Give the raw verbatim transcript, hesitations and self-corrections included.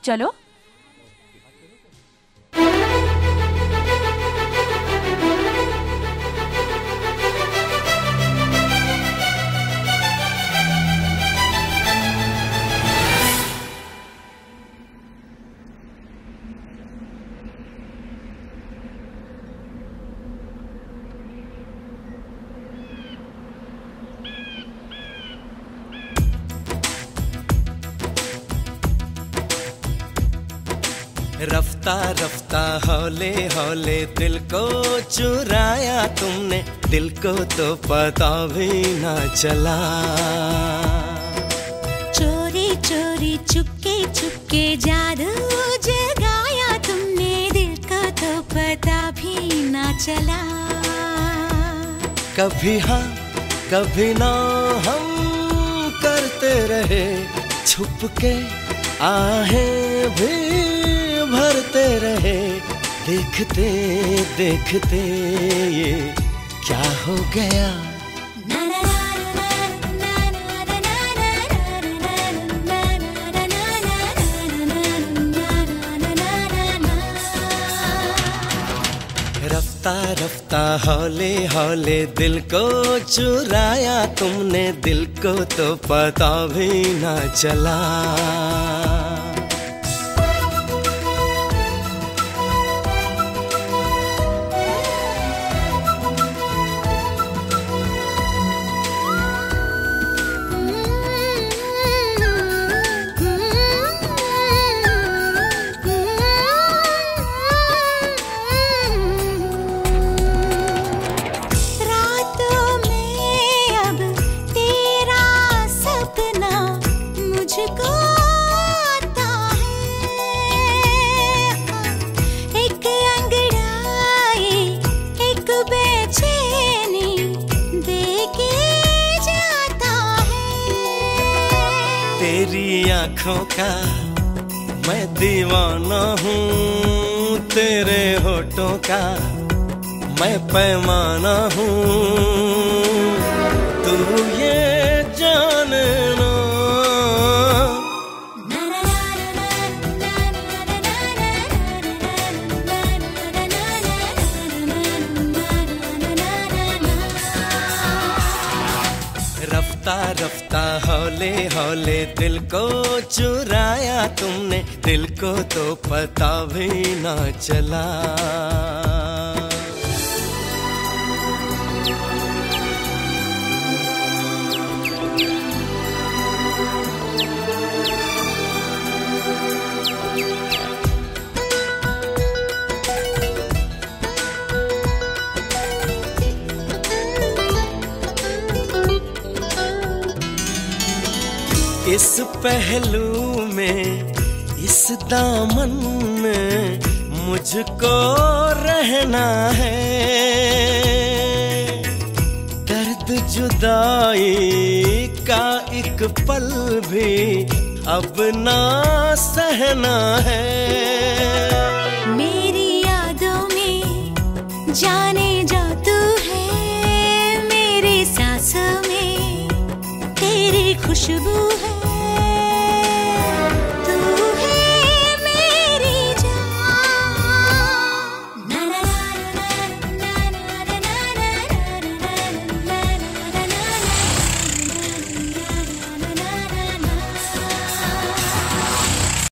चलो। रफ्ता रफ्ता हौले हौले दिल को चुराया तुमने, दिल को तो पता भी ना चला। चोरी चोरी चुपके चुपके जादू जगाया तुमने, दिल को तो पता भी ना चला। कभी हाँ कभी ना हम करते रहे छुप के, आहें भी भरते रहे, देखते देखते ये क्या हो गया। रफ्ता रफ्ता हौले हौले दिल को चुराया तुमने, दिल को तो पता भी ना चला। तेरी आँखों का मैं दीवाना हूँ, तेरे होठों का मैं पैमाना हूँ, तू ये जाने ना। रफ्ता रफ्ता हौले हौले दिल को चुराया तुमने, दिल को तो पता भी ना चला। इस पहलू में इस दामन में मुझको रहना है, दर्द जुदाई का एक पल भी अब ना सहना है। मेरी यादों में जाने जा तू है, मेरी सांसों में तेरी खुशबू